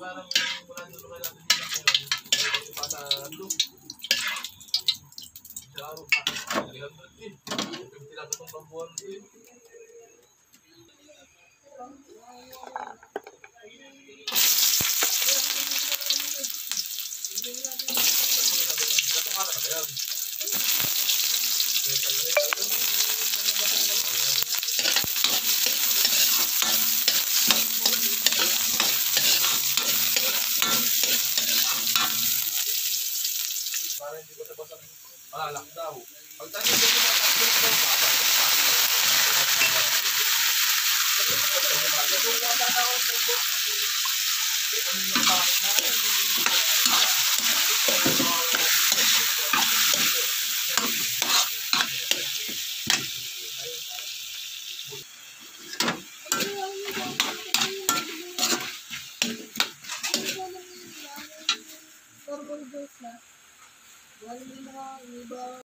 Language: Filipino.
parang wala nyo naman natin dito ngayon. Kasi pa sa loop. Sa araw pa. 300 din. 50 lang itong pambuhan din. Para hindi ko sabas ang malalak daw. Pag tayo ko tumatakbo daw, babalik pa. Turbo bus na. Wala din mga iba.